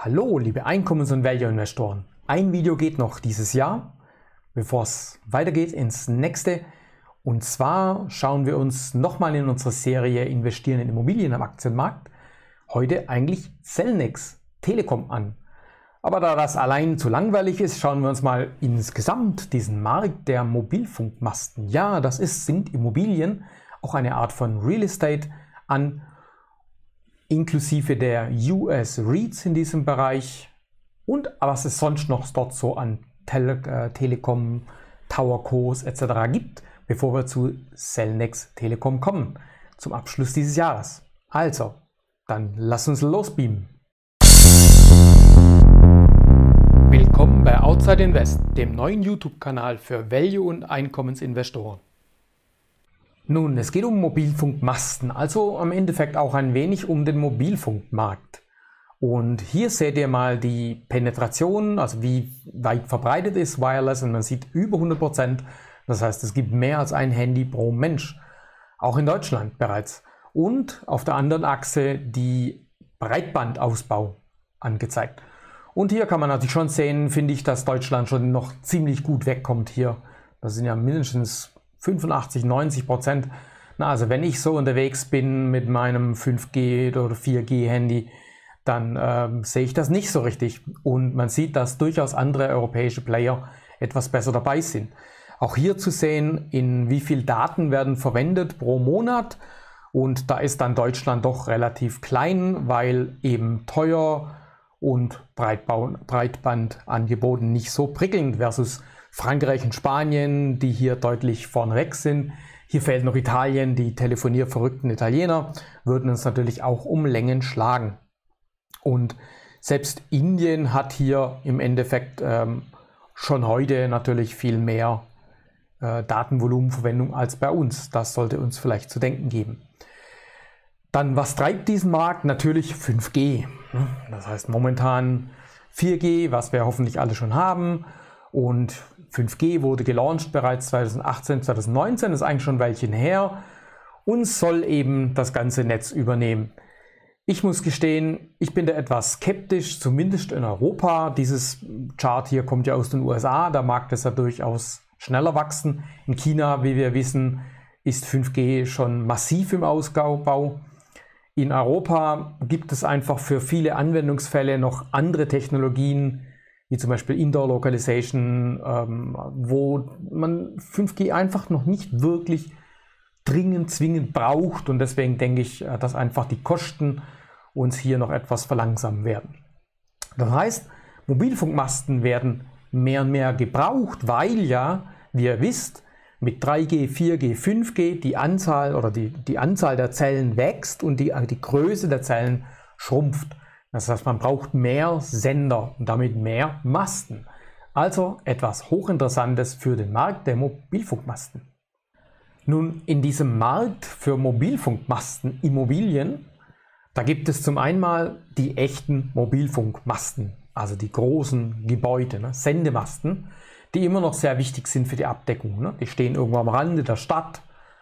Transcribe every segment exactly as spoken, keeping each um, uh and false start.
Hallo liebe Einkommens- und Value-Investoren. Ein Video geht noch dieses Jahr, bevor es weitergeht ins nächste. Und zwar schauen wir uns nochmal in unserer Serie Investieren in Immobilien am Aktienmarkt heute eigentlich Cellnex Telekom an. Aber da das allein zu langweilig ist, schauen wir uns mal insgesamt diesen Markt der Mobilfunkmasten. Ja, das ist, sind Immobilien, auch eine Art von Real Estate an, inklusive der U S REITs in diesem Bereich und was es sonst noch dort so an Tele äh, Telekom, Towercos et cetera gibt, bevor wir zu Cellnex Telekom kommen, zum Abschluss dieses Jahres. Also, dann lass uns losbeamen. Willkommen bei Outside Invest, dem neuen YouTube-Kanal für Value- und Einkommensinvestoren. Nun, es geht um Mobilfunkmasten, also im Endeffekt auch ein wenig um den Mobilfunkmarkt. Und hier seht ihr mal die Penetration, also wie weit verbreitet ist Wireless, und man sieht über hundert Prozent. Das heißt, es gibt mehr als ein Handy pro Mensch, auch in Deutschland bereits. Und auf der anderen Achse die Breitbandausbau angezeigt. Und hier kann man natürlich schon sehen, finde ich, dass Deutschland schon noch ziemlich gut wegkommt hier. Das sind ja mindestens fünfundachtzig, neunzig Prozent. Na, also wenn ich so unterwegs bin mit meinem fünf G oder vier G Handy, dann ähm, sehe ich das nicht so richtig. Und man sieht, dass durchaus andere europäische Player etwas besser dabei sind. Auch hier zu sehen, in wie viel Daten werden verwendet pro Monat. Und da ist dann Deutschland doch relativ klein, weil eben teuer und Breitbandangeboten nicht so prickelnd versus Frankreich und Spanien, die hier deutlich vorneweg sind. Hier fehlt noch Italien, die telefonierverrückten Italiener würden uns natürlich auch um Längen schlagen. Und selbst Indien hat hier im Endeffekt ähm, schon heute natürlich viel mehr äh, Datenvolumenverwendung als bei uns. Das sollte uns vielleicht zu denken geben. Dann, was treibt diesen Markt? Natürlich fünf G. Das heißt momentan vier G, was wir hoffentlich alle schon haben. Und fünf G wurde gelauncht bereits zweitausendachtzehn, zweitausendneunzehn, das ist eigentlich schon ein Weilchen her und soll eben das ganze Netz übernehmen. Ich muss gestehen, ich bin da etwas skeptisch, zumindest in Europa. Dieses Chart hier kommt ja aus den U S A, da mag das ja durchaus schneller wachsen. In China, wie wir wissen, ist fünf G schon massiv im Ausbau. In Europa gibt es einfach für viele Anwendungsfälle noch andere Technologien, wie zum Beispiel Indoor Localization, ähm, wo man fünf G einfach noch nicht wirklich dringend, zwingend braucht. Und deswegen denke ich, dass einfach die Kosten uns hier noch etwas verlangsamen werden. Das heißt, Mobilfunkmasten werden mehr und mehr gebraucht, weil ja, wie ihr wisst, mit drei G, vier G, fünf G die Anzahl oder die, die Anzahl der Zellen wächst und die, die Größe der Zellen schrumpft. Das heißt, man braucht mehr Sender und damit mehr Masten. Also etwas Hochinteressantes für den Markt der Mobilfunkmasten. Nun, in diesem Markt für Mobilfunkmasten Immobilien, da gibt es zum einen mal die echten Mobilfunkmasten, also die großen Gebäude, ne, Sendemasten, die immer noch sehr wichtig sind für die Abdeckung. Ne? Die stehen irgendwo am Rande der Stadt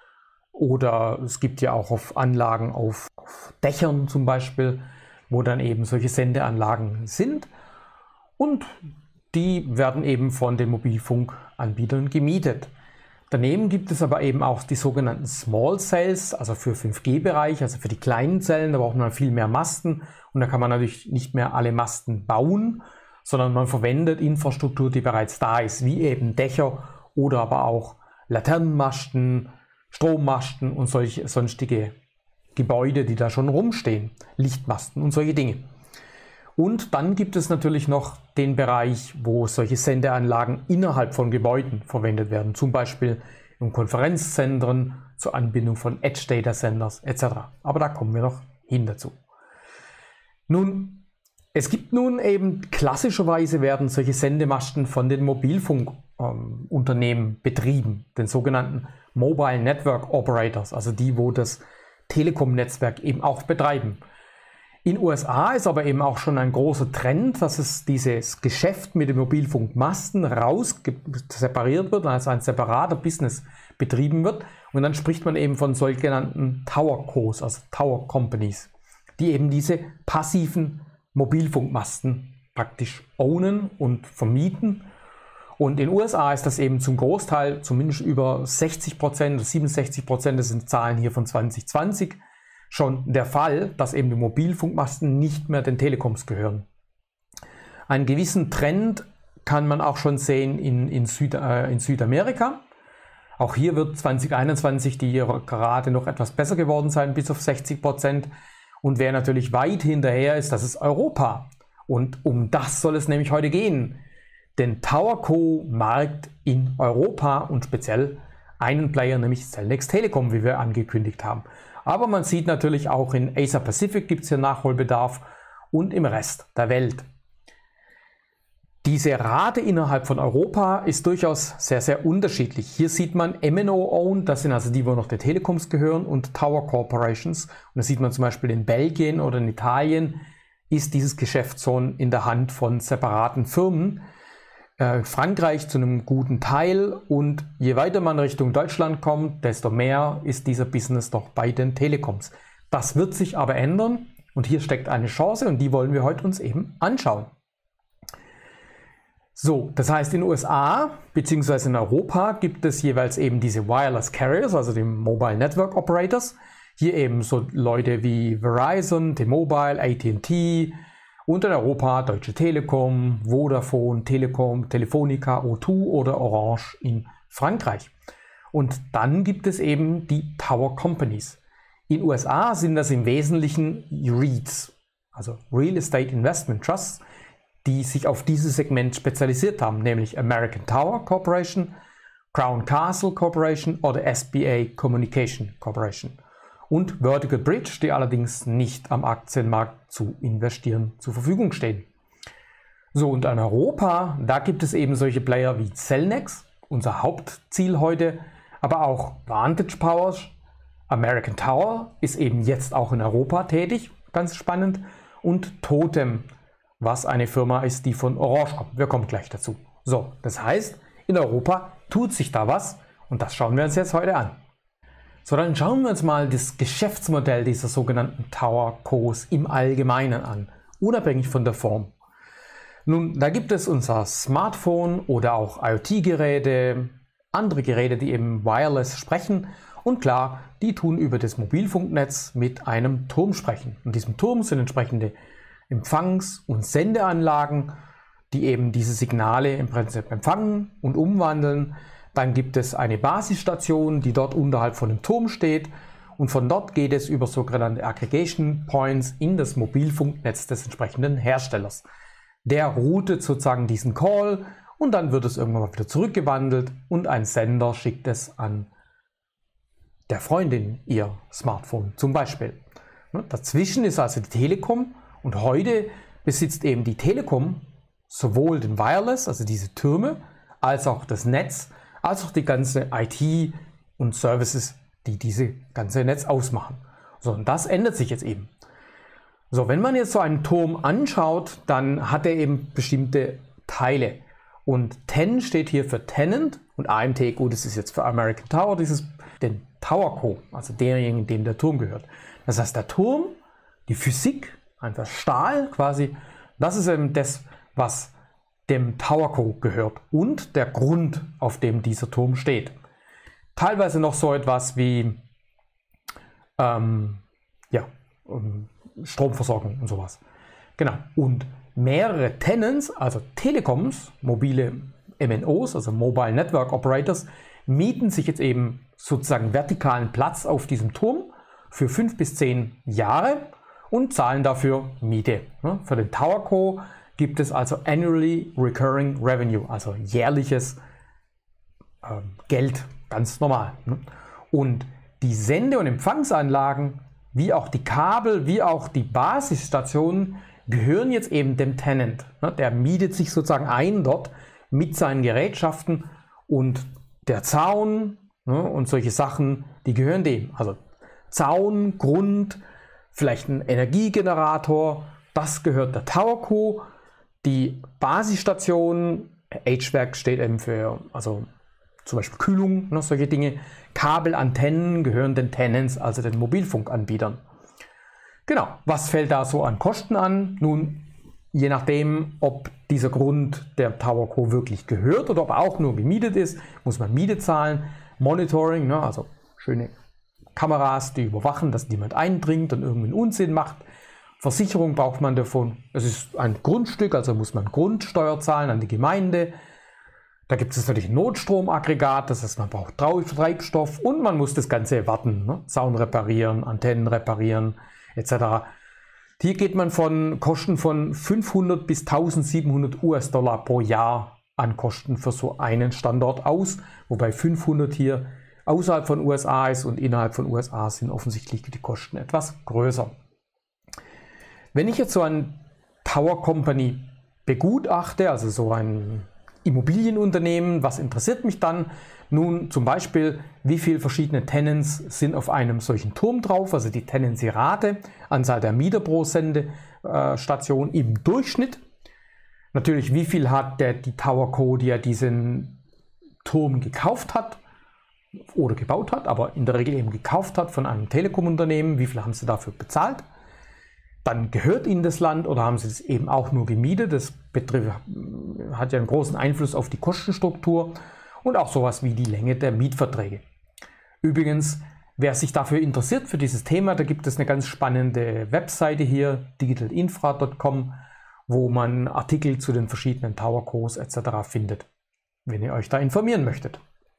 oder es gibt ja auch auf Anlagen auf, auf Dächern zum Beispiel, wo dann eben solche Sendeanlagen sind und die werden eben von den Mobilfunkanbietern gemietet. Daneben gibt es aber eben auch die sogenannten Small Cells, also für fünf G Bereich, also für die kleinen Zellen, da braucht man viel mehr Masten und da kann man natürlich nicht mehr alle Masten bauen, sondern man verwendet Infrastruktur, die bereits da ist, wie eben Dächer oder aber auch Laternenmasten, Strommasten und solche sonstige Gebäude, die da schon rumstehen, Lichtmasten und solche Dinge. Und dann gibt es natürlich noch den Bereich, wo solche Sendeanlagen innerhalb von Gebäuden verwendet werden, zum Beispiel in Konferenzzentren zur Anbindung von Edge Data Centers et cetera. Aber da kommen wir noch hin dazu. Nun, es gibt nun eben klassischerweise werden solche Sendemasten von den Mobilfunkunternehmen ähm, betrieben, den sogenannten Mobile Network Operators, also die, wo das Telekom-Netzwerk eben auch betreiben. In den U S A ist aber eben auch schon ein großer Trend, dass es dieses Geschäft mit den Mobilfunkmasten raus separiert wird, als ein separater Business betrieben wird. Und dann spricht man eben von sogenannten Towercos, also Tower Companies, die eben diese passiven Mobilfunkmasten praktisch ownen und vermieten. Und in den U S A ist das eben zum Großteil, zumindest über sechzig Prozent, siebenundsechzig Prozent, das sind Zahlen hier von zwanzig zwanzig, schon der Fall, dass eben die Mobilfunkmasten nicht mehr den Telekoms gehören. Einen gewissen Trend kann man auch schon sehen in, in, Süd, äh, in Südamerika. Auch hier wird zwanzig einundzwanzig die gerade noch etwas besser geworden sein, bis auf sechzig Prozent. Und wer natürlich weit hinterher ist, das ist Europa. Und um das soll es nämlich heute gehen. Den TowerCo-Markt in Europa und speziell einen Player, nämlich Cellnex Telecom, wie wir angekündigt haben. Aber man sieht natürlich auch in Asia Pacific gibt es hier Nachholbedarf und im Rest der Welt. Diese Rate innerhalb von Europa ist durchaus sehr, sehr unterschiedlich. Hier sieht man M N O-owned, das sind also die, wo noch der Telekoms gehören, und Tower Corporations. Und das sieht man zum Beispiel in Belgien oder in Italien, ist dieses Geschäftszone in der Hand von separaten Firmen. Äh, Frankreich zu einem guten Teil, und je weiter man Richtung Deutschland kommt, desto mehr ist dieser Business doch bei den Telekoms. Das wird sich aber ändern, und hier steckt eine Chance, und die wollen wir heute uns eben anschauen. So, das heißt, in den U S A bzw. in Europa gibt es jeweils eben diese Wireless Carriers, also die Mobile Network Operators. Hier eben so Leute wie Verizon, T-Mobile, A T and T, und in Europa Deutsche Telekom, Vodafone, Telekom, Telefonica, O zwei oder Orange in Frankreich. Und dann gibt es eben die Tower Companies. In den U S A sind das im Wesentlichen REITs, also Real Estate Investment Trusts, die sich auf dieses Segment spezialisiert haben, nämlich American Tower Corporation, Crown Castle Corporation oder S B A Communication Corporation. Und Vertical Bridge, die allerdings nicht am Aktienmarkt zu investieren zur Verfügung stehen. So, und in Europa, da gibt es eben solche Player wie Cellnex, unser Hauptziel heute, aber auch Vantage Power, American Tower ist eben jetzt auch in Europa tätig, ganz spannend, und Totem, was eine Firma ist, die von Orange kommt. Wir kommen gleich dazu. So, das heißt, in Europa tut sich da was, und das schauen wir uns jetzt heute an. So, dann schauen wir uns mal das Geschäftsmodell dieser sogenannten TowerCos im Allgemeinen an, unabhängig von der Form. Nun, da gibt es unser Smartphone oder auch IoT-Geräte, andere Geräte, die eben wireless sprechen, und klar, die tun über das Mobilfunknetz mit einem Turm sprechen. In diesem Turm sind entsprechende Empfangs- und Sendeanlagen, die eben diese Signale im Prinzip empfangen und umwandeln. Dann gibt es eine Basisstation, die dort unterhalb von dem Turm steht, und von dort geht es über sogenannte Aggregation Points in das Mobilfunknetz des entsprechenden Herstellers. Der routet sozusagen diesen Call, und dann wird es irgendwann mal wieder zurückgewandelt und ein Sender schickt es an der Freundin ihr Smartphone zum Beispiel. Dazwischen ist also die Telekom, und heute besitzt eben die Telekom sowohl den Wireless, also diese Türme, als auch das Netz, als auch die ganze I T und Services, die diese ganze Netz ausmachen. So, und das ändert sich jetzt eben. So, wenn man jetzt so einen Turm anschaut, dann hat er eben bestimmte Teile. Und T E N steht hier für Tenant, und A M T, gut, das ist jetzt für American Tower, dieses den TowerCo, also derjenige, dem der Turm gehört. Das heißt, der Turm, die Physik, einfach Stahl quasi, das ist eben das, was dem TowerCo gehört, und der Grund, auf dem dieser Turm steht. Teilweise noch so etwas wie ähm, ja, Stromversorgung und sowas. Genau. Und mehrere Tenants, also Telekoms, mobile M N Os, also Mobile Network Operators, mieten sich jetzt eben sozusagen vertikalen Platz auf diesem Turm für fünf bis zehn Jahre und zahlen dafür Miete. Für den TowerCo gibt es also Annually Recurring Revenue, also jährliches äh, Geld, ganz normal. Und die Sende- und Empfangsanlagen, wie auch die Kabel, wie auch die Basisstationen, gehören jetzt eben dem Tenant. Der mietet sich sozusagen ein dort mit seinen Gerätschaften, und der Zaun und solche Sachen, die gehören dem. Also Zaun, Grund, vielleicht ein Energiegenerator, das gehört der TowerCo. Die Basisstation, H V A C steht eben für, also zum Beispiel Kühlung, ne, solche Dinge. Kabel, Antennen gehören den Tenants, also den Mobilfunkanbietern. Genau, was fällt da so an Kosten an? Nun, je nachdem, ob dieser Grund der TowerCo wirklich gehört oder ob er auch nur gemietet ist, muss man Miete zahlen. Monitoring, ne, also schöne Kameras, die überwachen, dass niemand eindringt und irgendeinen Unsinn macht. Versicherung braucht man davon. Es ist ein Grundstück, also muss man Grundsteuer zahlen an die Gemeinde. Da gibt es natürlich ein Notstromaggregat, das heißt, man braucht Treibstoff und man muss das Ganze warten, ne? Zaun reparieren, Antennen reparieren et cetera. Hier geht man von Kosten von fünfhundert bis eintausendsiebenhundert US-Dollar pro Jahr an Kosten für so einen Standort aus, wobei fünfhundert hier außerhalb von U S A ist und innerhalb von U S A sind offensichtlich die Kosten etwas größer. Wenn ich jetzt so ein Tower Company begutachte, also so ein Immobilienunternehmen, was interessiert mich dann? Nun zum Beispiel, wie viele verschiedene Tenants sind auf einem solchen Turm drauf, also die Tenancy-Rate, Anzahl der Mieter pro Sendestation im Durchschnitt. Natürlich, wie viel hat der, die TowerCo, die ja diesen Turm gekauft hat oder gebaut hat, aber in der Regel eben gekauft hat von einem Telekom-Unternehmen, wie viel haben sie dafür bezahlt? Dann gehört ihnen das Land oder haben sie es eben auch nur gemietet. Das betrifft, hat ja einen großen Einfluss auf die Kostenstruktur und auch sowas wie die Länge der Mietverträge. Übrigens, wer sich dafür interessiert, für dieses Thema, da gibt es eine ganz spannende Webseite hier, digital infra punkt com, wo man Artikel zu den verschiedenen TowerCos et cetera findet, wenn ihr euch da informieren möchtet.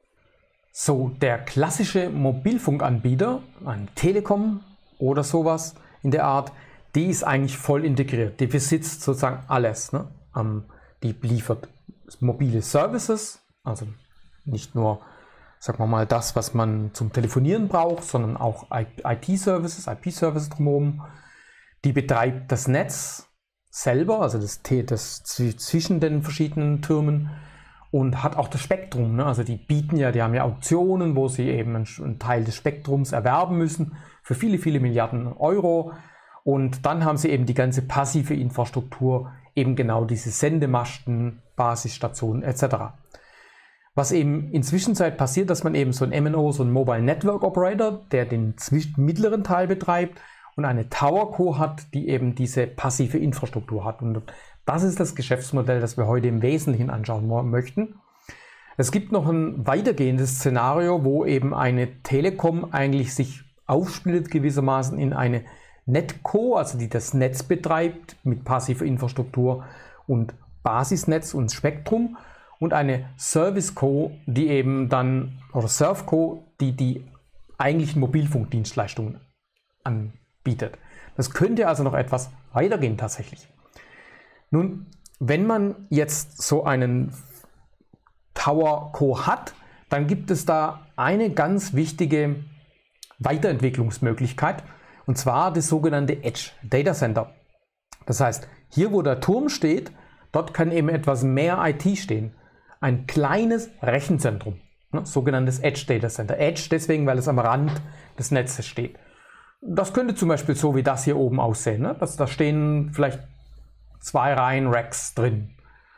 So, der klassische Mobilfunkanbieter, ein Telekom oder sowas in der Art, die ist eigentlich voll integriert. Die besitzt sozusagen alles. Ne? Ähm, die liefert mobile Services, also nicht nur, sagen wir mal, das, was man zum Telefonieren braucht, sondern auch I T-Services, I P-Services drumherum. Die betreibt das Netz selber, also das, das zwischen den verschiedenen Türmen und hat auch das Spektrum. Ne? Also die bieten ja, die haben ja Auktionen, wo sie eben einen, einen Teil des Spektrums erwerben müssen für viele, viele Milliarden Euro. Und dann haben sie eben die ganze passive Infrastruktur, eben genau diese Sendemasten, Basisstationen et cetera. Was eben in Zwischenzeit passiert, dass man eben so ein M N O, so ein Mobile Network Operator, der den mittleren Teil betreibt und eine TowerCo hat, die eben diese passive Infrastruktur hat. Und das ist das Geschäftsmodell, das wir heute im Wesentlichen anschauen möchten. Es gibt noch ein weitergehendes Szenario, wo eben eine Telekom eigentlich sich aufsplittet gewissermaßen in eine NetCo, also die das Netz betreibt mit passiver Infrastruktur und Basisnetz und Spektrum, und eine ServiceCo, die eben dann, oder ServCo, die die eigentlichen Mobilfunkdienstleistungen anbietet. Das könnte also noch etwas weitergehen tatsächlich. Nun, wenn man jetzt so einen TowerCo hat, dann gibt es da eine ganz wichtige Weiterentwicklungsmöglichkeit, und zwar das sogenannte Edge Data Center. Das heißt, hier wo der Turm steht, dort kann eben etwas mehr I T stehen. Ein kleines Rechenzentrum, ne, sogenanntes Edge Data Center. Edge deswegen, weil es am Rand des Netzes steht. Das könnte zum Beispiel so wie das hier oben aussehen. Ne? Das, da stehen vielleicht zwei Reihen Racks drin.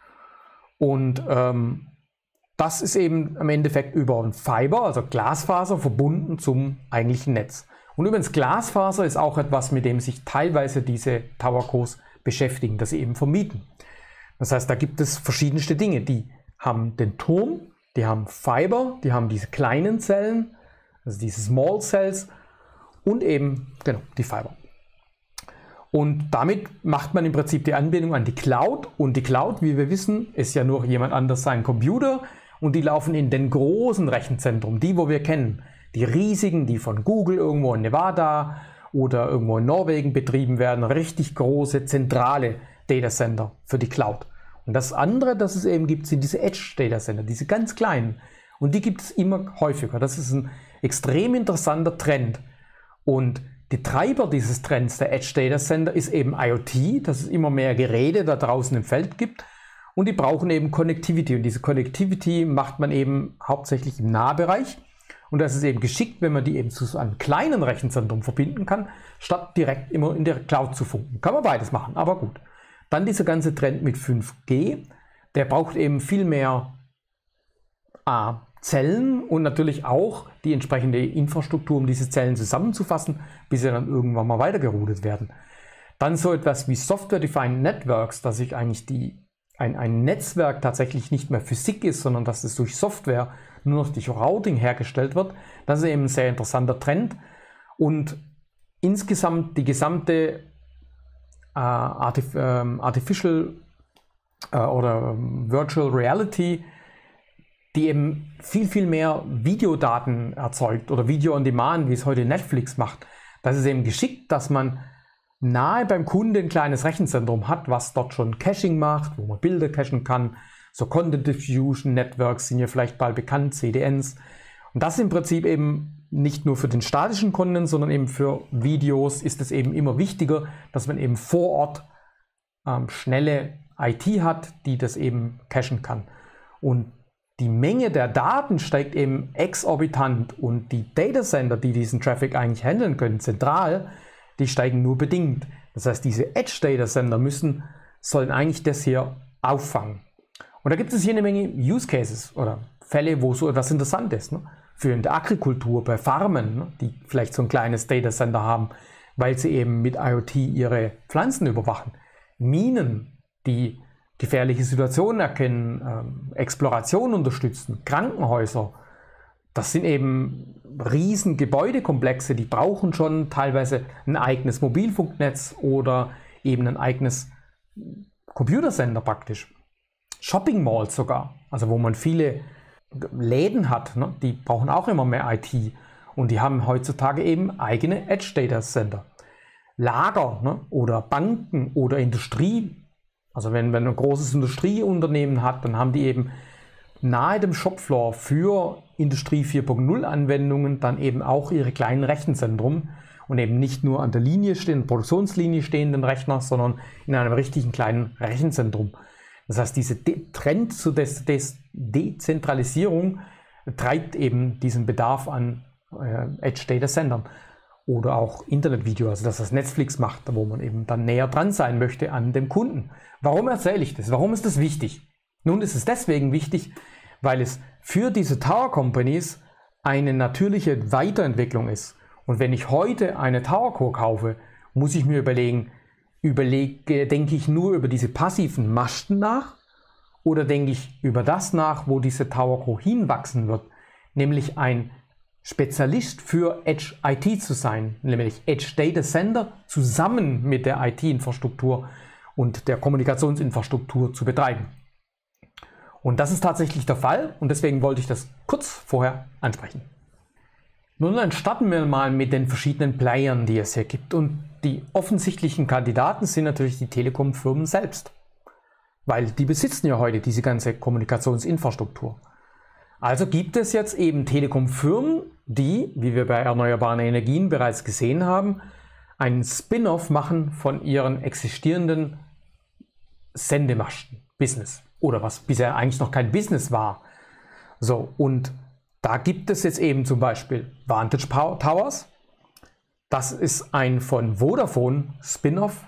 Und ähm, das ist eben im Endeffekt über ein Fiber, also Glasfaser, verbunden zum eigentlichen Netz. Und übrigens, Glasfaser ist auch etwas, mit dem sich teilweise diese TowerCos beschäftigen, dass sie eben vermieten. Das heißt, da gibt es verschiedenste Dinge. Die haben den Turm, die haben Fiber, die haben diese kleinen Zellen, also diese Small Cells und eben genau die Fiber. Und damit macht man im Prinzip die Anbindung an die Cloud. Und die Cloud, wie wir wissen, ist ja nur jemand anders sein Computer. Und die laufen in den großen Rechenzentren, die, wo wir kennen. Die riesigen, die von Google irgendwo in Nevada oder irgendwo in Norwegen betrieben werden. Richtig große, zentrale Datacenter für die Cloud. Und das andere, das es eben gibt, sind diese Edge Datacenter, diese ganz kleinen. Und die gibt es immer häufiger. Das ist ein extrem interessanter Trend. Und die Treiber dieses Trends der Edge Data Center ist eben IoT, dass es immer mehr Geräte da draußen im Feld gibt und die brauchen eben Connectivity und diese Connectivity macht man eben hauptsächlich im Nahbereich und das ist eben geschickt, wenn man die eben zu so einem kleinen Rechenzentrum verbinden kann, statt direkt immer in der Cloud zu funken. Kann man beides machen, aber gut. Dann dieser ganze Trend mit fünf G, der braucht eben viel mehr A, Zellen und natürlich auch die entsprechende Infrastruktur, um diese Zellen zusammenzufassen, bis sie dann irgendwann mal weitergeroutet werden. Dann so etwas wie Software-Defined Networks, dass ich eigentlich die, ein, ein Netzwerk tatsächlich nicht mehr Physik ist, sondern dass es durch Software nur noch durch Routing hergestellt wird. Das ist eben ein sehr interessanter Trend. Und insgesamt die gesamte äh, Artif äh, Artificial äh, oder äh, Virtual Reality, die eben viel, viel mehr Videodaten erzeugt oder Video on Demand, wie es heute Netflix macht. Das ist eben geschickt, dass man nahe beim Kunden ein kleines Rechenzentrum hat, was dort schon Caching macht, wo man Bilder cachen kann. So Content Diffusion Networks sind ja vielleicht bald bekannt, C D Ns. Und das im Prinzip eben nicht nur für den statischen Content, sondern eben für Videos ist es eben immer wichtiger, dass man eben vor Ort ähm, schnelle I T hat, die das eben cachen kann. Und die Menge der Daten steigt eben exorbitant und die Datacenter, die diesen Traffic eigentlich handeln können, zentral, die steigen nur bedingt. Das heißt, diese Edge-Data-Center müssen, sollen eigentlich das hier auffangen. Und da gibt es hier eine Menge Use Cases oder Fälle, wo so etwas interessant ist. Ne? Für in der Agrikultur, bei Farmen, ne? die vielleicht so ein kleines Data-Center haben, weil sie eben mit IoT ihre Pflanzen überwachen. Minen, die gefährliche Situationen erkennen, ähm, Exploration unterstützen, Krankenhäuser. Das sind eben riesen Gebäudekomplexe, die brauchen schon teilweise ein eigenes Mobilfunknetz oder eben ein eigenes Computercenter praktisch. Shopping Malls sogar, also wo man viele Läden hat, ne, die brauchen auch immer mehr I T und die haben heutzutage eben eigene Edge Data Center. Lager, ne, oder Banken oder Industrie, also wenn man ein großes Industrieunternehmen hat, dann haben die eben nahe dem Shopfloor für Industrie vier Punkt null Anwendungen dann eben auch ihre kleinen Rechenzentrum und eben nicht nur an der Linie stehen, Produktionslinie stehenden Rechner, sondern in einem richtigen kleinen Rechenzentrum. Das heißt, dieser De Trend zur De De Dezentralisierung treibt eben diesen Bedarf an äh, Edge Data Centern oder auch Internetvideo, also das, was Netflix macht, wo man eben dann näher dran sein möchte an dem Kunden. Warum erzähle ich das? Warum ist das wichtig? Nun ist es deswegen wichtig, weil es für diese Tower Companies eine natürliche Weiterentwicklung ist. Und wenn ich heute eine Tower Co kaufe, muss ich mir überlegen, überlege, denke ich nur über diese passiven Masten nach oder denke ich über das nach, wo diese Tower Co hinwachsen wird, nämlich ein Spezialist für Edge I T zu sein, nämlich Edge Data Center zusammen mit der I T-Infrastruktur und der Kommunikationsinfrastruktur zu betreiben. Und das ist tatsächlich der Fall und deswegen wollte ich das kurz vorher ansprechen. Nun dann starten wir mal mit den verschiedenen Playern, die es hier gibt. Und die offensichtlichen Kandidaten sind natürlich die Telekom-Firmen selbst, weil die besitzen ja heute diese ganze Kommunikationsinfrastruktur. Also gibt es jetzt eben Telekom-Firmen, die, wie wir bei erneuerbaren Energien bereits gesehen haben, einen Spin-off machen von ihren existierenden Sendemasten-Business. Oder was bisher eigentlich noch kein Business war. So, und da gibt es jetzt eben zum Beispiel Vantage Towers. Das ist ein von Vodafone Spin-off,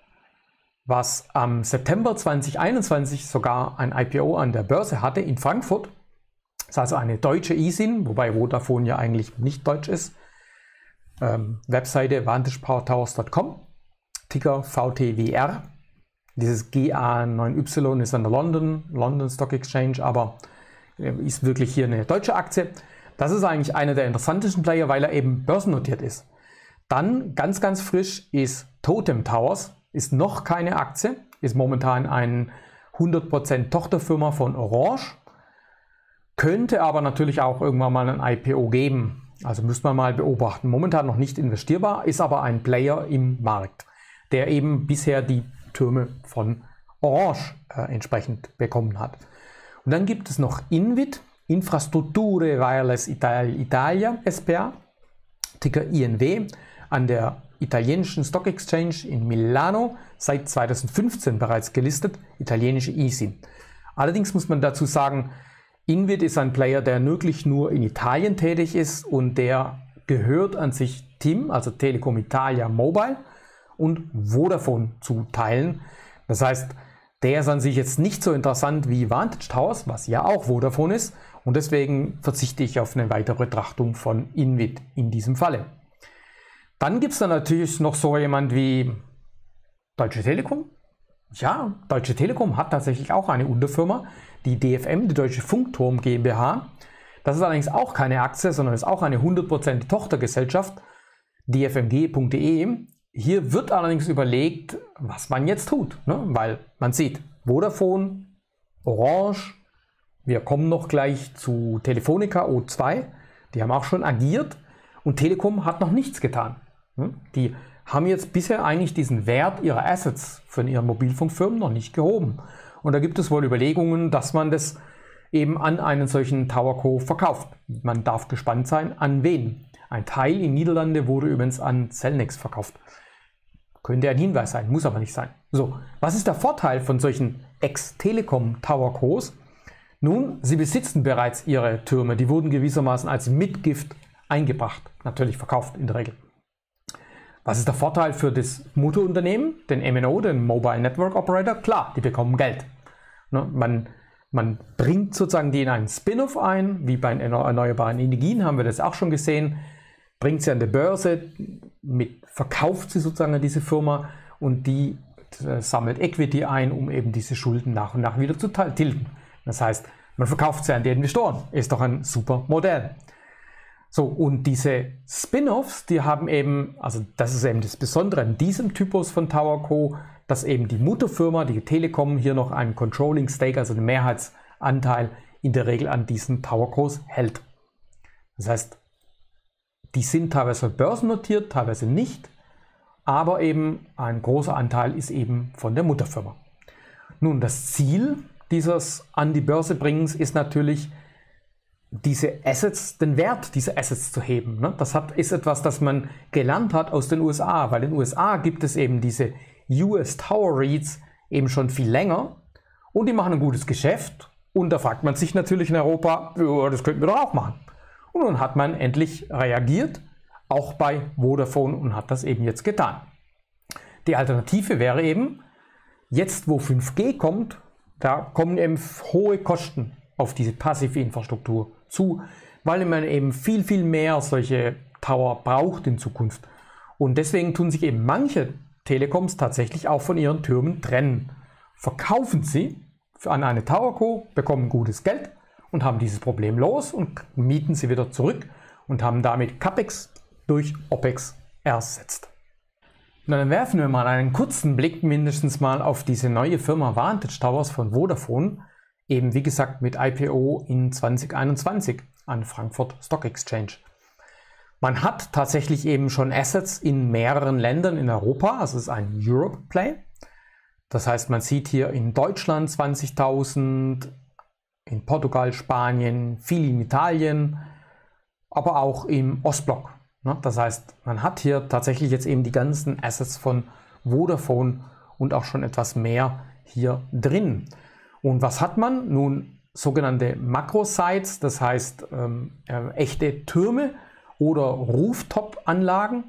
was am September zweitausendeinundzwanzig sogar ein I P O an der Börse hatte in Frankfurt. Das ist also eine deutsche I S I N, wobei Vodafone ja eigentlich nicht deutsch ist. Ähm, Webseite vantage power towers punkt com, Ticker V T W R. Dieses G A neun Y ist an der London, London Stock Exchange, aber ist wirklich hier eine deutsche Aktie. Das ist eigentlich einer der interessantesten Player, weil er eben börsennotiert ist. Dann ganz, ganz frisch ist Totem Towers, ist noch keine Aktie, ist momentan eine hundert Prozent Tochterfirma von Orange, könnte aber natürlich auch irgendwann mal ein I P O geben. Also müsste man mal beobachten. Momentan noch nicht investierbar, ist aber ein Player im Markt, der eben bisher die Türme von Orange äh, entsprechend bekommen hat. Und dann gibt es noch Inwit, Infrastrutture Wireless Italia S P A, Ticker I N W, an der italienischen Stock Exchange in Milano, seit zweitausendfünfzehn bereits gelistet, italienische I S I N. Allerdings muss man dazu sagen, Inwit ist ein Player, der wirklich nur in Italien tätig ist und der gehört an sich T I M, also Telecom Italia Mobile, und Vodafone zu teilen. Das heißt, der ist an sich jetzt nicht so interessant wie Vantage Towers, was ja auch Vodafone ist, und deswegen verzichte ich auf eine weitere Betrachtung von Inwit in diesem Falle. Dann gibt es dann natürlich noch so jemand wie Deutsche Telekom? Ja, Deutsche Telekom hat tatsächlich auch eine Unterfirma, die D F M, die Deutsche Funkturm GmbH. Das ist allerdings auch keine Aktie, sondern ist auch eine hundert Prozent Tochtergesellschaft, d f m g punkt d e. Hier wird allerdings überlegt, was man jetzt tut, ne? Weil man sieht, Vodafone, Orange, wir kommen noch gleich zu Telefonica O zwei, die haben auch schon agiert und Telekom hat noch nichts getan. Die haben jetzt bisher eigentlich diesen Wert ihrer Assets von ihren Mobilfunkfirmen noch nicht gehoben. Und da gibt es wohl Überlegungen, dass man das eben an einen solchen TowerCo verkauft. Man darf gespannt sein, an wen. Ein Teil in Niederlande wurde übrigens an Cellnex verkauft. Könnte ein Hinweis sein, muss aber nicht sein. So, was ist der Vorteil von solchen Ex-Telekom TowerCos? Nun, sie besitzen bereits ihre Türme. Die wurden gewissermaßen als Mitgift eingebracht. Natürlich verkauft in der Regel. Was ist der Vorteil für das Mutterunternehmen, den M N O, den Mobile Network Operator? Klar, die bekommen Geld. Ne, man, man bringt sozusagen die in einen Spin-off ein, wie bei erneuerbaren Energien haben wir das auch schon gesehen, bringt sie an die Börse, mit, verkauft sie sozusagen an diese Firma und die äh, sammelt Equity ein, um eben diese Schulden nach und nach wieder zu tilgen. Das heißt, man verkauft sie an die Investoren. Ist doch ein super Modell. So, und diese Spin-offs, die haben eben, also das ist eben das Besondere an diesem Typus von TowerCo, dass eben die Mutterfirma, die Telekom, hier noch einen Controlling Stake, also einen Mehrheitsanteil in der Regel an diesen TowerCos hält. Das heißt, die sind teilweise börsennotiert, teilweise nicht, aber eben ein großer Anteil ist eben von der Mutterfirma. Nun, das Ziel dieses an die Börse bringens ist natürlich, diese Assets, den Wert dieser Assets zu heben. Ne? Das hat, ist etwas, das man gelernt hat aus den U S A, weil in den U S A gibt es eben diese U S Tower REITs eben schon viel länger und die machen ein gutes Geschäft und da fragt man sich natürlich in Europa, ja, das könnten wir doch auch machen. Und dann hat man endlich reagiert, auch bei Vodafone und hat das eben jetzt getan. Die Alternative wäre eben, jetzt wo fünf G kommt, da kommen eben hohe Kosten auf diese passive Infrastruktur zu, weil man eben viel, viel mehr solche Tower braucht in Zukunft. Und deswegen tun sich eben manche Telekoms tatsächlich auch von ihren Türmen trennen. Verkaufen sie an eine TowerCo, bekommen gutes Geld und haben dieses Problem los und mieten sie wieder zurück und haben damit CapEx durch OpEx ersetzt. Na, dann werfen wir mal einen kurzen Blick mindestens mal auf diese neue Firma Vantage Towers von Vodafone. Eben wie gesagt mit I P O in zwanzig einundzwanzig an Frankfurt Stock Exchange. Man hat tatsächlich eben schon Assets in mehreren Ländern in Europa, also es ist ein Europe Play. Das heißt, man sieht hier in Deutschland zwanzigtausend, in Portugal, Spanien, viel in Italien, aber auch im Ostblock. Das heißt, man hat hier tatsächlich jetzt eben die ganzen Assets von Vodafone und auch schon etwas mehr hier drin. Und was hat man? Nun, sogenannte Makro-Sites, das heißt ähm, äh, echte Türme oder Rooftop-Anlagen.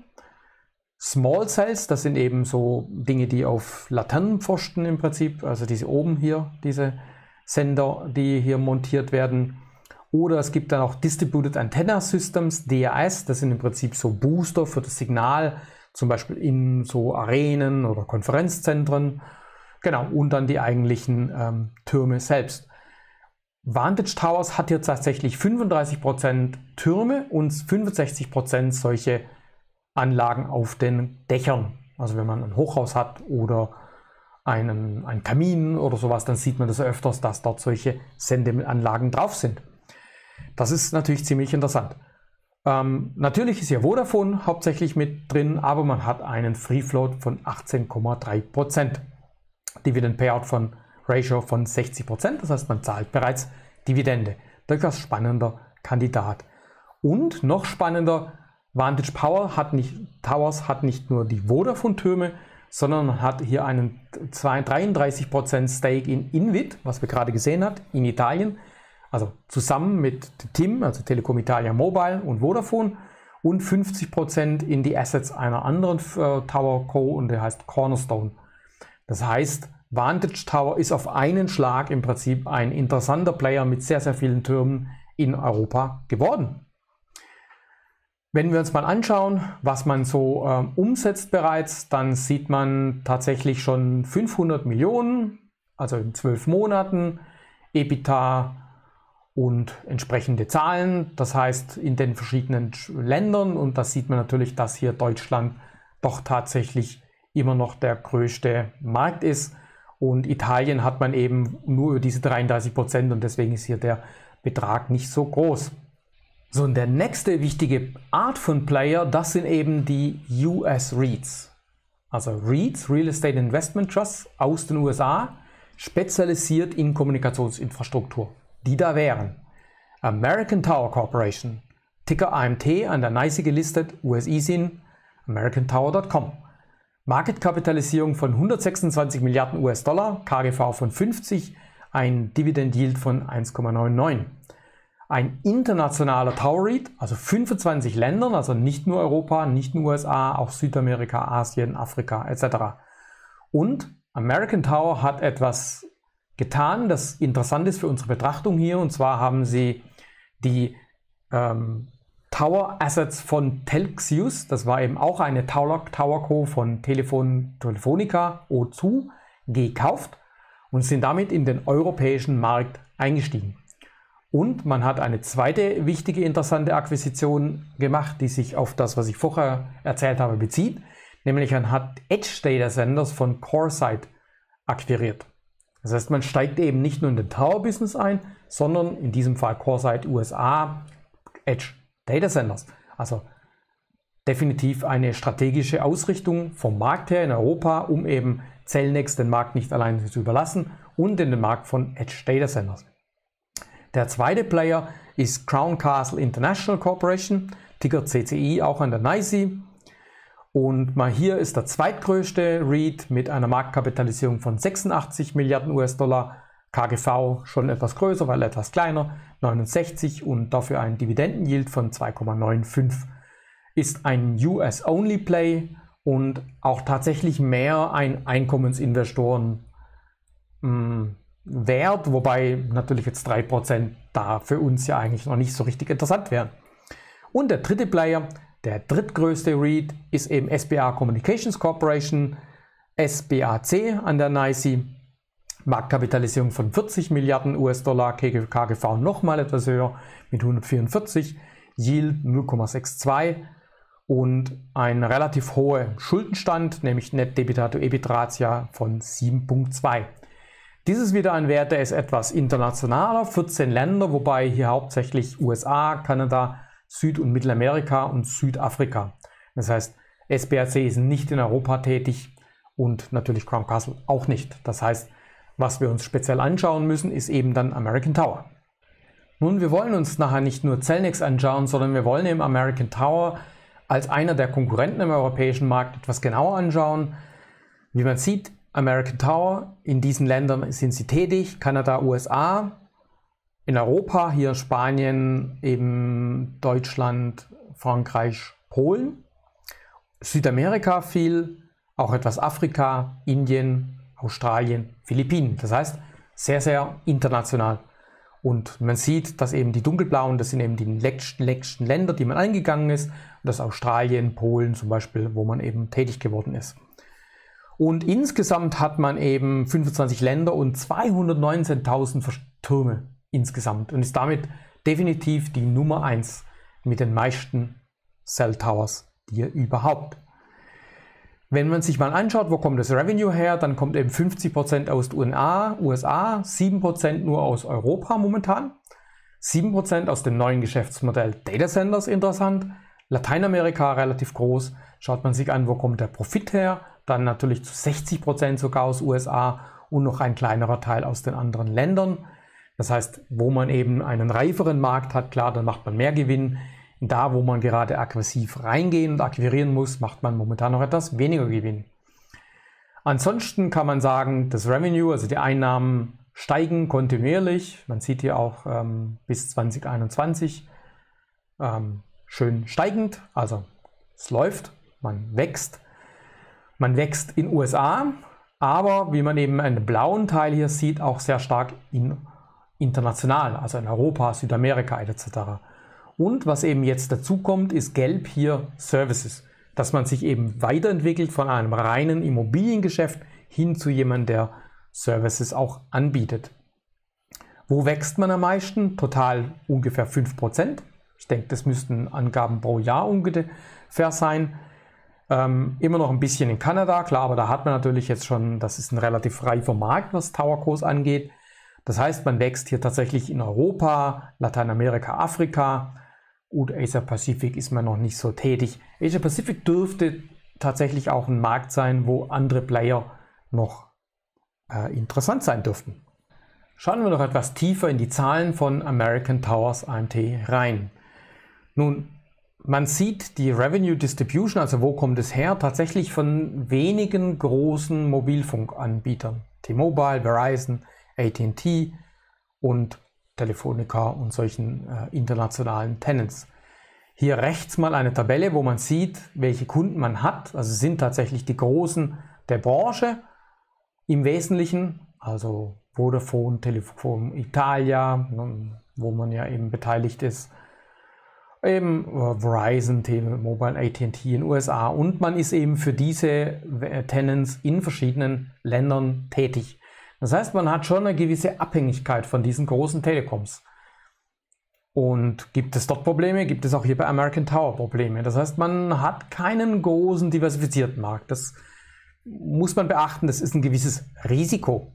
Small Cells, das sind eben so Dinge, die auf Laternenpfosten im Prinzip, also diese oben hier, diese Sender, die hier montiert werden. Oder es gibt dann auch Distributed Antenna Systems, D A S, das sind im Prinzip so Booster für das Signal, zum Beispiel in so Arenen oder Konferenzzentren. Genau, und dann die eigentlichen ähm, Türme selbst. Vantage Towers hat hier tatsächlich fünfunddreißig Prozent Türme und fünfundsechzig Prozent solche Anlagen auf den Dächern. Also wenn man ein Hochhaus hat oder einen, einen Kamin oder sowas, dann sieht man das öfters, dass dort solche Sendeanlagen drauf sind. Das ist natürlich ziemlich interessant. Ähm, natürlich ist hier Vodafone hauptsächlich mit drin, aber man hat einen Free Float von achtzehn Komma drei Prozent. Dividend Payout von Ratio von sechzig Prozent, das heißt, man zahlt bereits Dividende. Durchaus spannender Kandidat. Und noch spannender, Vantage Power hat nicht, Towers hat nicht nur die Vodafone-Türme, sondern man hat hier einen dreiunddreißig Prozent Stake in Inwit, was wir gerade gesehen haben, in Italien. Also zusammen mit T I M, also Telecom Italia Mobile und Vodafone, und fünfzig Prozent in die Assets einer anderen äh, TowerCo und der heißt Cornerstone. Das heißt, Vantage Tower ist auf einen Schlag im Prinzip ein interessanter Player mit sehr, sehr vielen Türmen in Europa geworden. Wenn wir uns mal anschauen, was man so ähm, umsetzt bereits, dann sieht man tatsächlich schon fünfhundert Millionen, also in zwölf Monaten, EBITDA und entsprechende Zahlen, das heißt in den verschiedenen Ländern, und das sieht man natürlich, dass hier Deutschland doch tatsächlich immer noch der größte Markt ist, und Italien hat man eben nur über diese dreiunddreißig Prozent, und deswegen ist hier der Betrag nicht so groß. So, und der nächste wichtige Art von Player, das sind eben die U S REITs. Also REITs, Real Estate Investment Trusts aus den U S A, spezialisiert in Kommunikationsinfrastruktur. Die da wären American Tower Corporation, Ticker A M T, an der NYSE gelistet, U S I S I N, american tower punkt com. Marketkapitalisierung von hundertsechsundzwanzig Milliarden U S-Dollar, K G V von fünfzig, ein Dividend Yield von eins Komma neunundneunzig. Ein internationaler Tower REIT, also fünfundzwanzig Ländern, also nicht nur Europa, nicht nur U S A, auch Südamerika, Asien, Afrika et cetera. Und American Tower hat etwas getan, das interessant ist für unsere Betrachtung hier, und zwar haben sie die ähm, Tower Assets von Telxius, das war eben auch eine Tower, Tower Co. von Telefon, Telefonica O zwei, gekauft und sind damit in den europäischen Markt eingestiegen. Und man hat eine zweite wichtige, interessante Akquisition gemacht, die sich auf das, was ich vorher erzählt habe, bezieht. Nämlich man hat Edge Data Centers von CoreSite akquiriert. Das heißt, man steigt eben nicht nur in den Tower-Business ein, sondern in diesem Fall CoreSite U S A, Edge Data Centers. Also definitiv eine strategische Ausrichtung vom Markt her in Europa, um eben Cellnex den Markt nicht alleine zu überlassen, und in den Markt von Edge Data Centers. Der zweite Player ist Crown Castle International Corporation, Ticker C C I, auch an der NYSE. Und mal hier ist der zweitgrößte REIT mit einer Marktkapitalisierung von sechsundachtzig Milliarden U S-Dollar, K G V schon etwas größer, weil etwas kleiner, neunundsechzig, und dafür ein Dividenden-Yield von zwei Komma fünfundneunzig. Ist ein U S-Only-Play und auch tatsächlich mehr ein Einkommensinvestoren mh, Wert, wobei natürlich jetzt drei Prozent da für uns ja eigentlich noch nicht so richtig interessant wären. Und der dritte Player, der drittgrößte REIT, ist eben S B A Communications Corporation, S B A C an der NYSE. Marktkapitalisierung von vierzig Milliarden U S-Dollar, K G V nochmal etwas höher mit hundertvierundvierzig, Yield null Komma zweiundsechzig und ein relativ hoher Schuldenstand, nämlich Net Debt to EBITDA Ratio von sieben Komma zwei. Dies ist wieder ein Wert, der ist etwas internationaler, vierzehn Länder, wobei hier hauptsächlich U S A, Kanada, Süd- und Mittelamerika und Südafrika. Das heißt, S B A C ist nicht in Europa tätig und natürlich Crown Castle auch nicht. Das heißt, was wir uns speziell anschauen müssen, ist eben dann American Tower. Nun, wir wollen uns nachher nicht nur Cellnex anschauen, sondern wir wollen eben American Tower als einer der Konkurrenten im europäischen Markt etwas genauer anschauen. Wie man sieht, American Tower, in diesen Ländern sind sie tätig, Kanada, U S A, in Europa, hier Spanien, eben Deutschland, Frankreich, Polen, Südamerika viel, auch etwas Afrika, Indien, Australien, Philippinen. Das heißt, sehr, sehr international. Und man sieht, dass eben die dunkelblauen, das sind eben die letzten, letzten Länder, die man eingegangen ist. Das ist Australien, Polen zum Beispiel, wo man eben tätig geworden ist. Und insgesamt hat man eben fünfundzwanzig Länder und zweihundertneunzehntausend Türme insgesamt und ist damit definitiv die Nummer eins mit den meisten Cell Towers hier überhaupt. Wenn man sich mal anschaut, wo kommt das Revenue her, dann kommt eben fünfzig Prozent aus den U S A, sieben Prozent nur aus Europa momentan, sieben Prozent aus dem neuen Geschäftsmodell Data Centers, interessant, Lateinamerika relativ groß, schaut man sich an, wo kommt der Profit her, dann natürlich zu sechzig Prozent sogar aus U S A und noch ein kleinerer Teil aus den anderen Ländern. Das heißt, wo man eben einen reiferen Markt hat, klar, dann macht man mehr Gewinn. Da, wo man gerade aggressiv reingehen und akquirieren muss, macht man momentan noch etwas weniger Gewinn. Ansonsten kann man sagen, das Revenue, also die Einnahmen, steigen kontinuierlich. Man sieht hier auch ähm, bis zwanzig einundzwanzig ähm, schön steigend. Also es läuft, man wächst. Man wächst in U S A, aber wie man eben einen blauen Teil hier sieht, auch sehr stark in international, also in Europa, Südamerika et cetera. Und was eben jetzt dazu kommt, ist gelb hier Services. Dass man sich eben weiterentwickelt von einem reinen Immobiliengeschäft hin zu jemandem, der Services auch anbietet. Wo wächst man am meisten? Total ungefähr fünf Prozent. Ich denke, das müssten Angaben pro Jahr ungefähr sein. Ähm, immer noch ein bisschen in Kanada, klar, aber da hat man natürlich jetzt schon, das ist ein relativ reifer Markt, was TowerCos angeht. Das heißt, man wächst hier tatsächlich in Europa, Lateinamerika, Afrika und Asia Pacific ist man noch nicht so tätig. Asia Pacific dürfte tatsächlich auch ein Markt sein, wo andere Player noch äh, interessant sein dürften. Schauen wir noch etwas tiefer in die Zahlen von American Towers A M T rein. Nun, man sieht die Revenue Distribution, also wo kommt es her, tatsächlich von wenigen großen Mobilfunkanbietern. T-Mobile, Verizon, A T and T und Telefonica und solchen äh, internationalen Tenants. Hier rechts mal eine Tabelle, wo man sieht, welche Kunden man hat. Also es sind tatsächlich die großen der Branche im Wesentlichen, also Vodafone, Telekom Italia, wo man ja eben beteiligt ist, eben Verizon, T-Mobile, A T and T in den U S A und man ist eben für diese Tenants in verschiedenen Ländern tätig. Das heißt, man hat schon eine gewisse Abhängigkeit von diesen großen Telekoms. Und gibt es dort Probleme, gibt es auch hier bei American Tower Probleme. Das heißt, man hat keinen großen diversifizierten Markt. Das muss man beachten, das ist ein gewisses Risiko.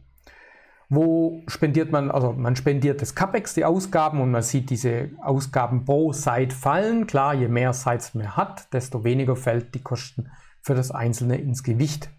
Wo spendiert man, also man spendiert das CapEx, die Ausgaben, und man sieht diese Ausgaben pro Site fallen. Klar, je mehr Sites man hat, desto weniger fällt die Kosten für das Einzelne ins Gewicht.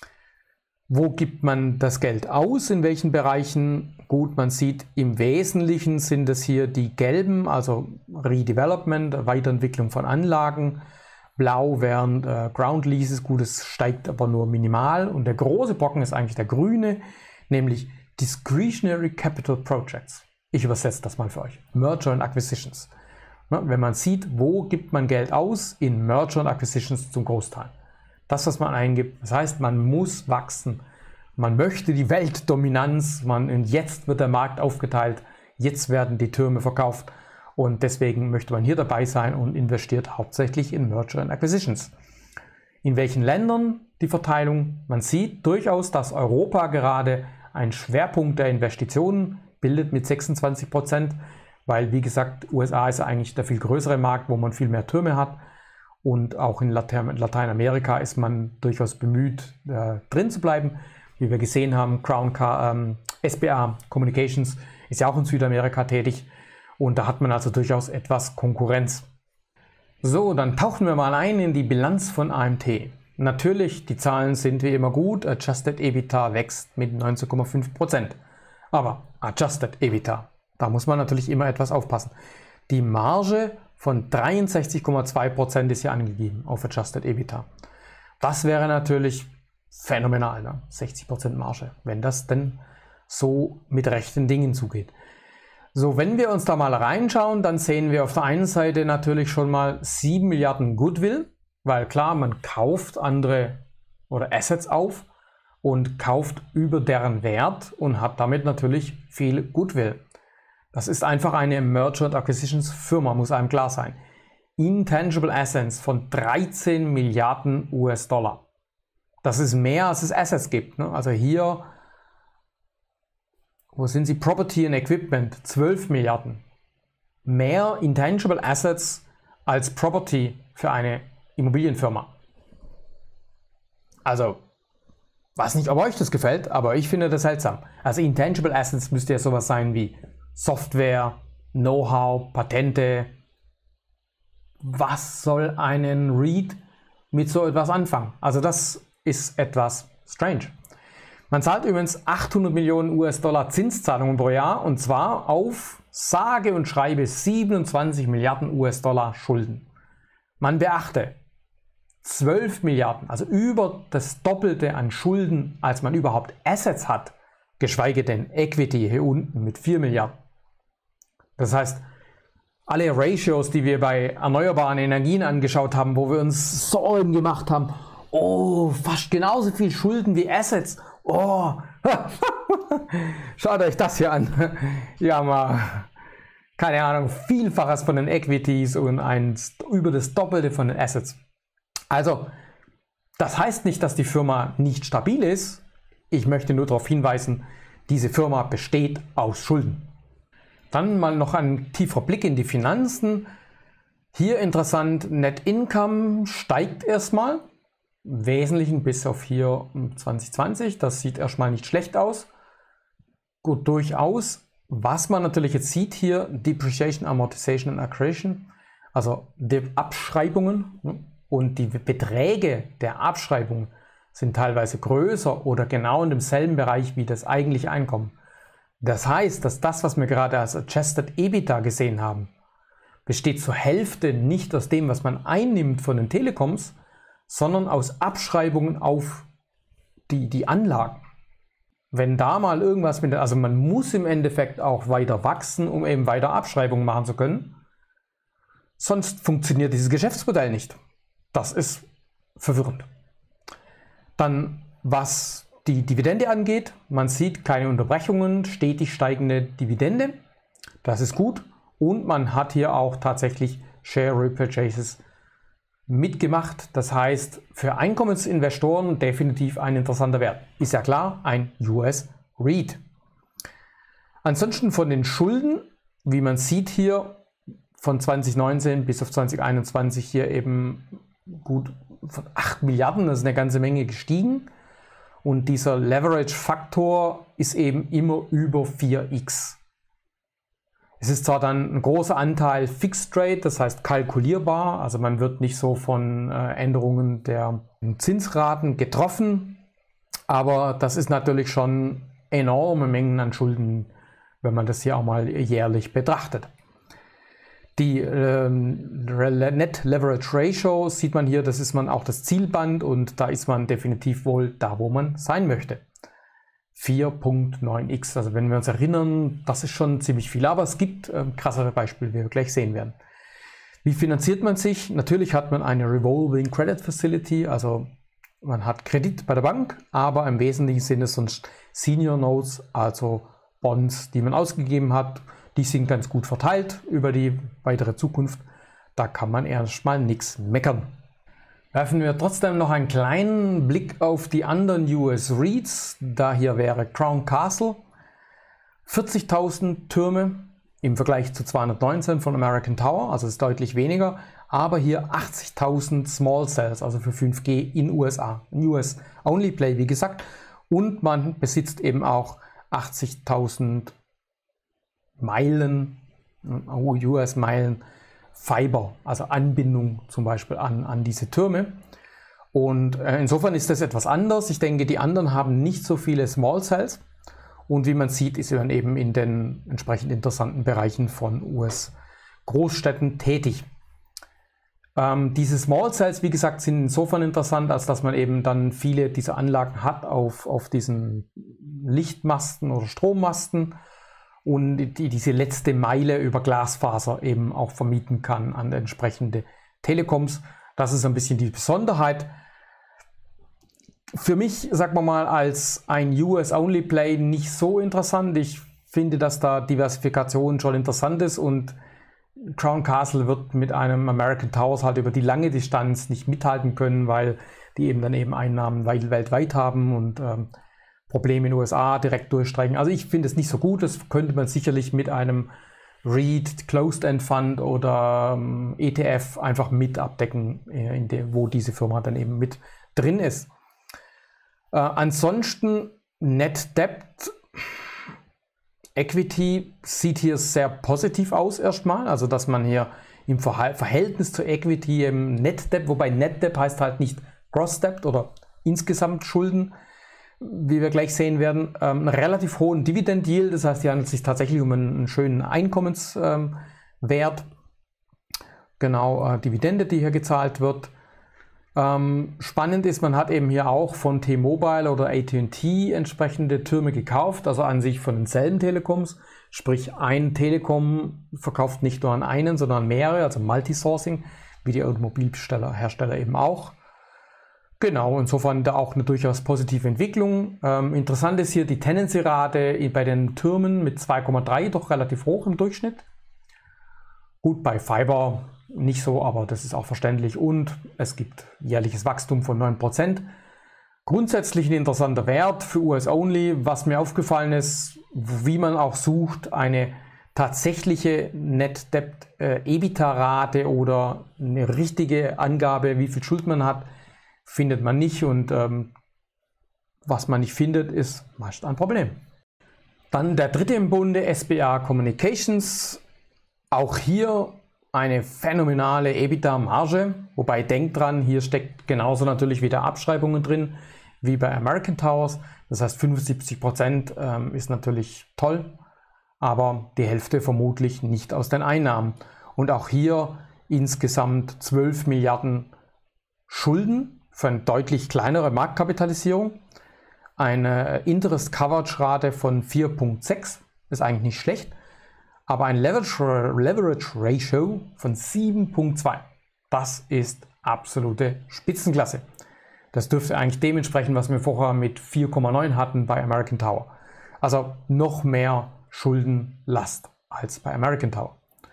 Wo gibt man das Geld aus? In welchen Bereichen? Gut, man sieht, im Wesentlichen sind es hier die gelben, also Redevelopment, Weiterentwicklung von Anlagen. Blau wären äh, Ground Leases, gut, es steigt aber nur minimal. Und der große Brocken ist eigentlich der grüne, nämlich Discretionary Capital Projects. Ich übersetze das mal für euch. Merger and Acquisitions. Wenn man sieht, wo gibt man Geld aus, in Merger and Acquisitions zum Großteil. Das, was man eingibt, das heißt, man muss wachsen. Man möchte die Weltdominanz, man, und jetzt wird der Markt aufgeteilt, jetzt werden die Türme verkauft und deswegen möchte man hier dabei sein und investiert hauptsächlich in Merger and Acquisitions. In welchen Ländern die Verteilung? Man sieht durchaus, dass Europa gerade ein Schwerpunkt der Investitionen bildet mit sechsundzwanzig Prozent, weil, wie gesagt, U S A ist eigentlich der viel größere Markt, wo man viel mehr Türme hat. Und auch in Lateinamerika ist man durchaus bemüht, äh, drin zu bleiben. Wie wir gesehen haben, Crown Car, ähm, S B A Communications ist ja auch in Südamerika tätig. Und da hat man also durchaus etwas Konkurrenz. So, dann tauchen wir mal ein in die Bilanz von A M T. Natürlich, die Zahlen sind wie immer gut. Adjusted EBITDA wächst mit neunzehn Komma fünf Prozent. Aber Adjusted EBITDA, da muss man natürlich immer etwas aufpassen. Die Marge von dreiundsechzig Komma zwei Prozent ist hier angegeben auf Adjusted EBITDA. Das wäre natürlich phänomenal, ne? sechzig Prozent Marge, wenn das denn so mit rechten Dingen zugeht. So, wenn wir uns da mal reinschauen, dann sehen wir auf der einen Seite natürlich schon mal sieben Milliarden Goodwill, weil klar, man kauft andere oder Assets auf und kauft über deren Wert und hat damit natürlich viel Goodwill. Das ist einfach eine Merger and Acquisitions Firma, muss einem klar sein. Intangible Assets von dreizehn Milliarden U S Dollar. Das ist mehr, als es Assets gibt. Ne? Also hier, wo sind sie? Property and Equipment, zwölf Milliarden. Mehr Intangible Assets als Property für eine Immobilienfirma. Also, weiß nicht, ob euch das gefällt, aber ich finde das seltsam. Also Intangible Assets müsste ja sowas sein wie Software, Know-how, Patente. Was soll einen REIT mit so etwas anfangen? Also das ist etwas strange. Man zahlt übrigens achthundert Millionen U S Dollar Zinszahlungen pro Jahr und zwar auf sage und schreibe siebenundzwanzig Milliarden U S Dollar Schulden. Man beachte, zwölf Milliarden, also über das Doppelte an Schulden, als man überhaupt Assets hat, geschweige denn Equity hier unten mit vier Milliarden. Das heißt, alle Ratios, die wir bei erneuerbaren Energien angeschaut haben, wo wir uns Sorgen gemacht haben, oh, fast genauso viel Schulden wie Assets, oh, schaut euch das hier an. Ja, mal, keine Ahnung, Vielfaches von den Equities und ein, über das Doppelte von den Assets. Also, das heißt nicht, dass die Firma nicht stabil ist. Ich möchte nur darauf hinweisen, diese Firma besteht aus Schulden. Dann mal noch ein tieferer Blick in die Finanzen. Hier interessant, Net Income steigt erstmal. Im Wesentlichen bis auf hier zwanzig zwanzig. Das sieht erstmal nicht schlecht aus. Gut, durchaus. Was man natürlich jetzt sieht hier, Depreciation, Amortization und Accretion, also die Abschreibungen und die Beträge der Abschreibung sind teilweise größer oder genau in demselben Bereich wie das eigentliche Einkommen. Das heißt, dass das, was wir gerade als Adjusted EBITDA gesehen haben, besteht zur Hälfte nicht aus dem, was man einnimmt von den Telekoms, sondern aus Abschreibungen auf die, die Anlagen. Wenn da mal irgendwas mit, also man muss im Endeffekt auch weiter wachsen, um eben weiter Abschreibungen machen zu können. Sonst funktioniert dieses Geschäftsmodell nicht. Das ist verwirrend. Dann, was die Dividende angeht, man sieht keine Unterbrechungen, stetig steigende Dividende. Das ist gut. Und man hat hier auch tatsächlich Share Repurchases mitgemacht. Das heißt, für Einkommensinvestoren definitiv ein interessanter Wert. Ist ja klar, ein U S REIT. Ansonsten von den Schulden, wie man sieht hier, von zwanzig neunzehn bis auf zwanzig einundzwanzig hier eben gut von acht Milliarden, das ist eine ganze Menge gestiegen. Und dieser Leverage-Faktor ist eben immer über vier x. Es ist zwar dann ein großer Anteil Fixed Rate, das heißt kalkulierbar, also man wird nicht so von äh, Änderungen der Zinsraten getroffen, aber das ist natürlich schon enorme Mengen an Schulden, wenn man das hier auch mal jährlich betrachtet. Die äh, Net Leverage Ratio sieht man hier, das ist man auch das Zielband und da ist man definitiv wohl da, wo man sein möchte. vier Komma neun x, also wenn wir uns erinnern, das ist schon ziemlich viel, aber es gibt äh, krassere Beispiele, wie wir gleich sehen werden. Wie finanziert man sich? Natürlich hat man eine Revolving Credit Facility, also man hat Kredit bei der Bank, aber im Wesentlichen sind es sonst Senior Notes, also Bonds, die man ausgegeben hat. Die sind ganz gut verteilt über die weitere Zukunft. Da kann man erstmal nichts meckern. Werfen wir trotzdem noch einen kleinen Blick auf die anderen U S REITs. Da hier wäre Crown Castle. vierzigtausend Türme im Vergleich zu zweihundertneunzehn von American Tower, also ist deutlich weniger. Aber hier achtzigtausend Small Cells, also für fünf G in U S A. Ein U S Only Play, wie gesagt. Und man besitzt eben auch achtzigtausend Meilen, U S-Meilen Fiber, also Anbindung zum Beispiel an, an diese Türme. Und äh, insofern ist das etwas anders. Ich denke, die anderen haben nicht so viele Small Cells. Und wie man sieht, ist man eben in den entsprechend interessanten Bereichen von U S-Großstädten tätig. Ähm, diese Small Cells, wie gesagt, sind insofern interessant, als dass man eben dann viele dieser Anlagen hat auf, auf diesen Lichtmasten oder Strommasten und die, diese letzte Meile über Glasfaser eben auch vermieten kann an entsprechende Telekoms. Das ist ein bisschen die Besonderheit. Für mich, sagen wir mal, als ein U S-Only-Play nicht so interessant. Ich finde, dass da Diversifikation schon interessant ist und Crown Castle wird mit einem American Towers halt über die lange Distanz nicht mithalten können, weil die eben dann eben Einnahmen weltweit haben und ähm, Probleme in den U S A direkt durchstreichen. Also ich finde es nicht so gut. Das könnte man sicherlich mit einem REIT, Closed-End Fund oder ähm, E T F einfach mit abdecken, äh, in dem, wo diese Firma dann eben mit drin ist. Äh, ansonsten Net Debt Equity sieht hier sehr positiv aus erstmal. Also dass man hier im Verhältnis zur Equity im Net Debt, wobei Net Debt heißt halt nicht Gross Debt oder insgesamt Schulden, wie wir gleich sehen werden, ähm, einen relativ hohen Dividend Yield. Das heißt, hier handelt es sich tatsächlich um einen, einen schönen Einkommenswert. Ähm, genau, äh, Dividende, die hier gezahlt wird. Ähm, spannend ist, man hat eben hier auch von T-Mobile oder A T und T entsprechende Türme gekauft, also an sich von denselben Telekoms. Sprich, ein Telekom verkauft nicht nur an einen, sondern an mehrere, also Multisourcing, wie die Automobilhersteller Hersteller eben auch. Genau, insofern da auch eine durchaus positive Entwicklung. Ähm, interessant ist hier die Tenancy-Rate bei den Türmen mit zwei Komma drei, doch relativ hoch im Durchschnitt. Gut, bei Fiber nicht so, aber das ist auch verständlich und es gibt jährliches Wachstum von neun Prozent. Grundsätzlich ein interessanter Wert für U S-Only. Was mir aufgefallen ist, wie man auch sucht, eine tatsächliche Net Debt äh, EBITDA-Rate oder eine richtige Angabe, wie viel Schuld man hat, findet man nicht und ähm, was man nicht findet, ist meist ein Problem. Dann der dritte im Bunde, S B A Communications. Auch hier eine phänomenale EBITDA-Marge, wobei denkt dran, hier steckt genauso natürlich wieder Abschreibungen drin wie bei American Towers. Das heißt fünfundsiebzig Prozent ähm, ist natürlich toll, aber die Hälfte vermutlich nicht aus den Einnahmen. Und auch hier insgesamt zwölf Milliarden Schulden für eine deutlich kleinere Marktkapitalisierung. Eine Interest Coverage Rate von vier Komma sechs ist eigentlich nicht schlecht, aber ein Leverage, Leverage Ratio von sieben Komma zwei. Das ist absolute Spitzenklasse. Das dürfte eigentlich dementsprechend, was wir vorher mit vier Komma neun hatten bei American Tower. Also noch mehr Schuldenlast als bei American Tower.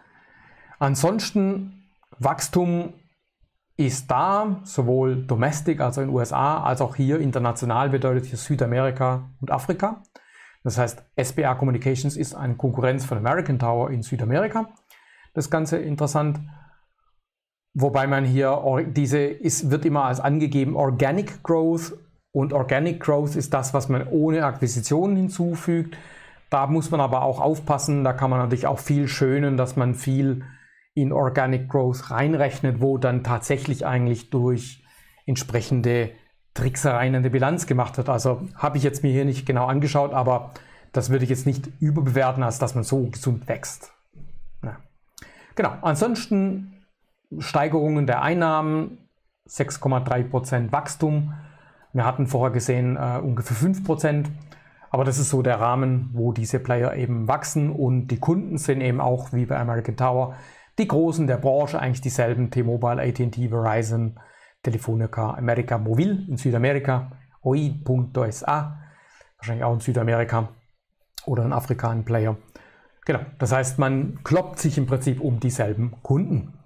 Ansonsten Wachstum ist da, sowohl domestic, also in den U S A, als auch hier international, bedeutet hier Südamerika und Afrika. Das heißt, S B A Communications ist eine Konkurrenz von American Tower in Südamerika. Das Ganze interessant. Wobei man hier, diese ist, wird immer als angegeben Organic Growth und Organic Growth ist das, was man ohne Akquisitionen hinzufügt. Da muss man aber auch aufpassen, da kann man natürlich auch viel schönen, dass man viel in Organic Growth reinrechnet, wo dann tatsächlich eigentlich durch entsprechende Tricksereien in der Bilanz gemacht wird. Also habe ich jetzt mir hier nicht genau angeschaut, aber das würde ich jetzt nicht überbewerten, als dass man so gesund wächst. Ja. Genau, ansonsten Steigerungen der Einnahmen, sechs Komma drei Prozent Wachstum. Wir hatten vorher gesehen äh, ungefähr fünf Prozent, aber das ist so der Rahmen, wo diese Player eben wachsen und die Kunden sind eben auch wie bei American Tower die Großen der Branche, eigentlich dieselben, T-Mobile, A T und T, Verizon, Telefonica, America Mobil in Südamerika, Oi Punkt U S A, wahrscheinlich auch in Südamerika oder in Afrika ein Player. Genau, das heißt, man kloppt sich im Prinzip um dieselben Kunden.